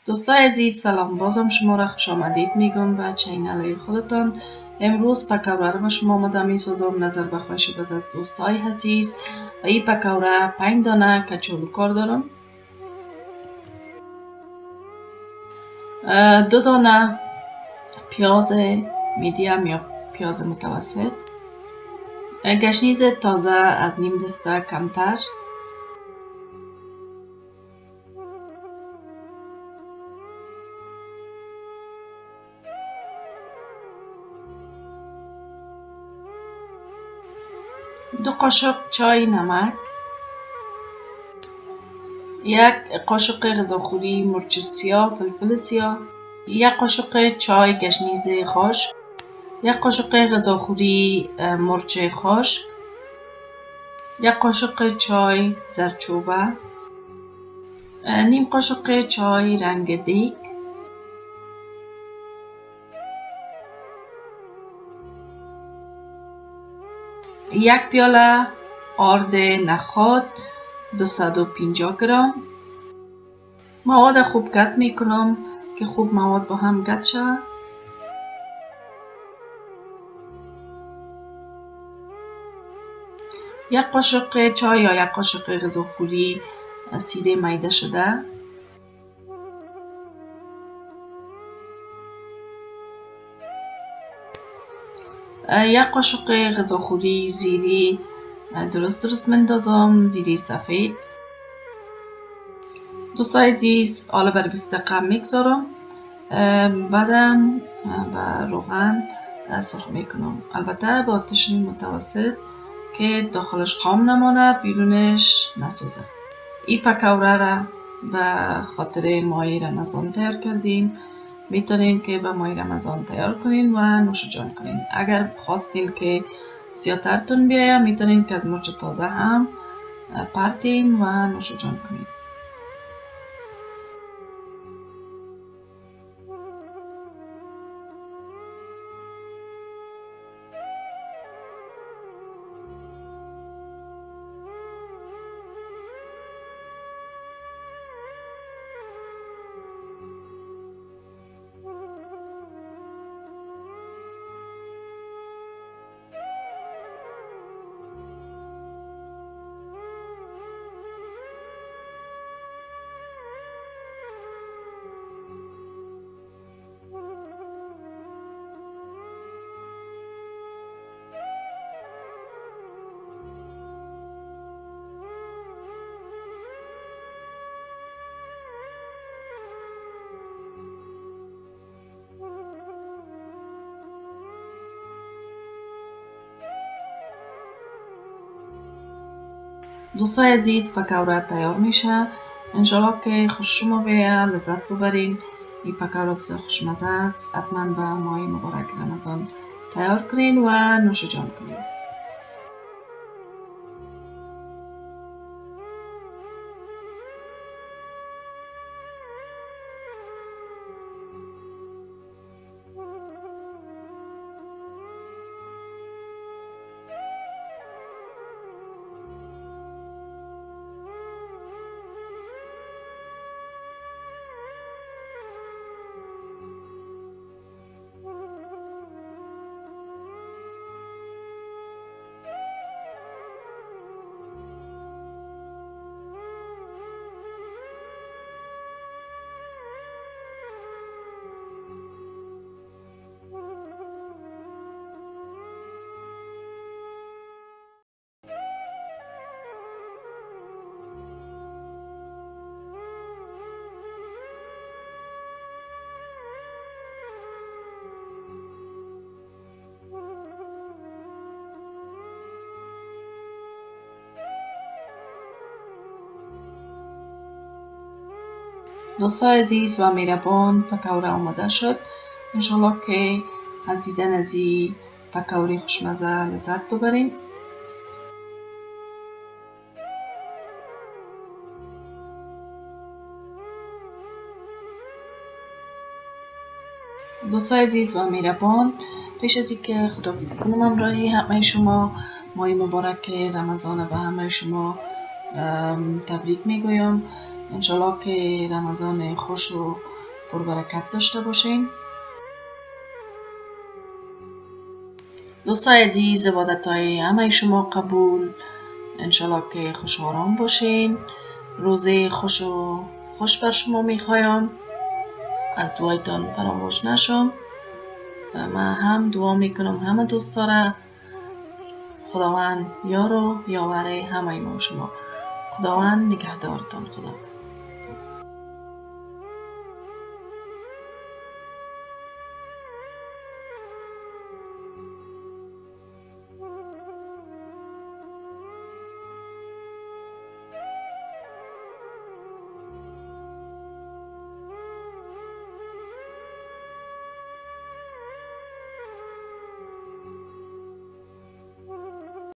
دوستای عزیز سلام، بازم شما را خوش آمدید میگم به چینل خودتان. امروز پکوره را به شما آماده میسازم نظر به خواهش باز از دوستای عزیز. و این پکوره 5 دانه کچالو کار دارم، 2 دانه پیاز میدیم یا پیاز متوسط، گشنیز تازه از نیم دسته کمتر، دو قاشق چای نمک، 1 قاشق غذاخوری مرچ سیاه فلفل سیاه، 1 قاشق چای گشنیز خشک، 1 قاشق غذاخوری مرچ خشک، 1 قاشق چای زردچوبه، نیم قاشق چای رنگ دیگ، 1 پیاله آرد نخود 250 گرم. مواد خوب گرد میکنم که خوب مواد با هم گرد شود. یک قاشق چای یا 1 قاشق غذاخوری سیره میده شده، یک قاشق غذاخوری زیره درست مندازم، زیره سفید. دوستای عزیز حالا برای 20 دقیقه میگذارم، بعدا به روغن سرخ میکنم، البته با آتش متوسط که داخلش خام نمانه بیرونش نسوزه. این پکوره را به خاطر ماه رمضان تیار کردیم، میتونین که به ماه رمضان تیار کنین و نوش جان کنین. اگر خواستین که زیادترتون بیایه میتونین که از مرچ تازه هم پرتین و نوش جان کنین. دوستای عزیز پکوره تیار میشه، انشالله که خوش شما بیایه، لذت ببرین. این پکوره بسیار خوشمزه است، حتما به ماه مبارک رمضان تیار کنین و نوش جان کنین. دوستای عزیز و مهربان پکوره آماده شد، انشالله که از دیدن از این پکوره خوشمزه لذت ببرین. دوستای عزیز و مهربان، پیش از اینکه خداحافظی کنم همراهی همه شما ماه مبارک رمضان به همه شما تبریک میگویم. انشالله که رمضان خوش و پربرکت داشته باشین. دوستای عزیز، عبادت‌های همه شما قبول. انشالله که خوش آرام باشین. روزه خوش بر شما میخوایم. از دعایتان فراموش نشم. من هم دعا میکنم همه دوستا را خداوند یار و یاور همه ما شما. خداوند نگهدارتان. خداحافظ.